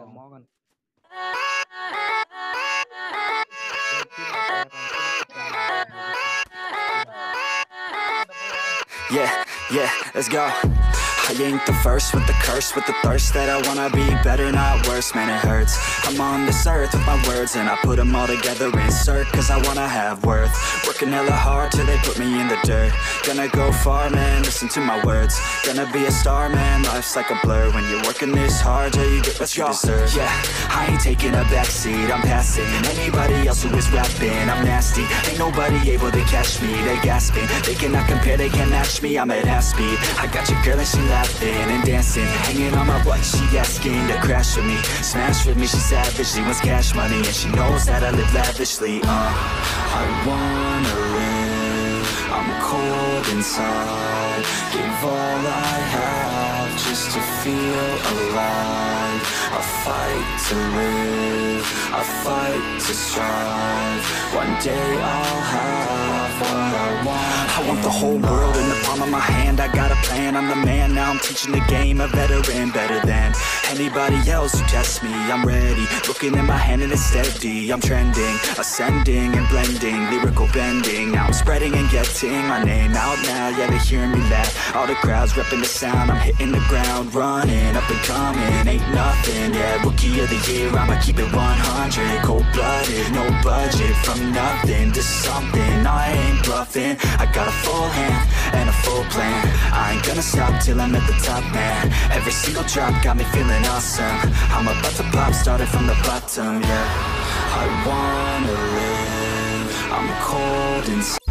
Yeah, yeah, let's go. I ain't the first with the curse, with the thirst that I wanna be better, not worse, man it hurts. I'm on this earth with my words and I put them all together, insert, cause I wanna have worth. Working hella hard till they put me in the dirt. Gonna go far, man, listen to my words. Gonna be a star, man, life's like a blur. When you're working this hard, yeah, you get what you deserve. Yeah, I ain't taking a backseat, I'm passing anybody else who is rapping. I'm nasty, ain't nobody able to catch me. They gasping, they cannot compare, they can't match me. I'm at half speed, I got your girl and she laughing and dancing, hanging on my butt, she asking to crash with me, smash with me, she savage, she wants cash money, and she knows that I live lavishly. I wanna live, I'm cold inside, give all I have just to feel alive. I fight to live, I fight to strive, one day I'll have what I want. I want the whole world in the palm of my hand, I got a plan, I'm the man, now I'm teaching the game, a veteran, better than anybody else who tests me. I'm ready, looking in my hand and it's steady, I'm trending, ascending and blending, lyrical bending, now I'm spreading and getting my name out now, yeah they hearing me laugh, all the crowds repping the sound, I'm hitting the ground, running, up and coming, ain't nothing, yeah, rookie of the year, I'ma keep it 100, cold-blooded, no budget, from nothing to something, I ain't bluffing, I got a full hand and a full plan, I ain't gonna stop till I'm at the top, man, every single drop got me feeling awesome, I'm about to pop, started from the bottom, yeah, I wanna live, I'm cold inside.